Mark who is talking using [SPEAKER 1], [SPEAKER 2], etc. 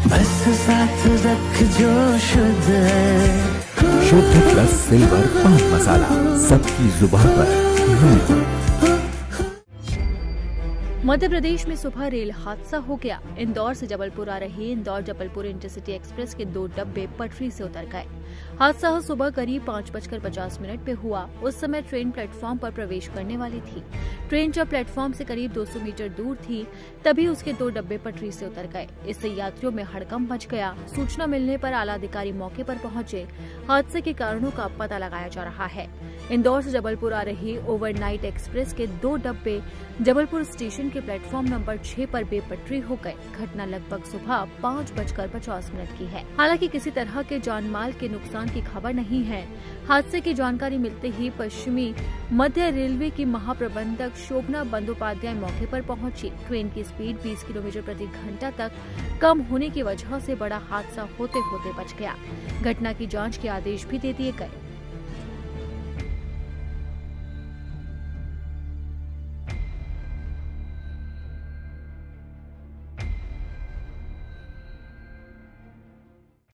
[SPEAKER 1] बस साथ रख जो शुद्ध है।
[SPEAKER 2] शुद्ध प्लस सिल्वर पान मसाला, सबकी जुबान पर।
[SPEAKER 3] मध्य प्रदेश में सुबह रेल हादसा हो गया। इंदौर से जबलपुर आ रही इंदौर जबलपुर इंटरसिटी एक्सप्रेस के 2 डब्बे पटरी से उतर गए। हादसा सुबह करीब 5:50 पे हुआ। उस समय ट्रेन प्लेटफॉर्म पर प्रवेश करने वाली थी। ट्रेन जब प्लेटफॉर्म से करीब 200 मीटर दूर थी, तभी उसके 2 डब्बे पटरी से उतर गए। इससे यात्रियों में हड़कंप मच गया। सूचना मिलने पर आला अधिकारी मौके पर पहुंचे। हादसे के कारणों का पता लगाया जा रहा है। इंदौर से जबलपुर आ रही ओवरनाइट एक्सप्रेस के 2 डब्बे जबलपुर स्टेशन के प्लेटफॉर्म नंबर 6 पर बेपटरी हो गए। घटना लगभग सुबह 5:50 की है। हालांकि किसी तरह के जानमाल के नुकसान की खबर नहीं है। हादसे की जानकारी मिलते ही पश्चिमी मध्य रेलवे की महाप्रबंधक शोभना बंदोपाध्याय मौके पर पहुंची। ट्रेन की स्पीड 20 किलोमीटर प्रति घंटा तक कम होने की वजह से बड़ा हादसा होते होते बच गया। घटना की जांच के आदेश भी दे दिए गए।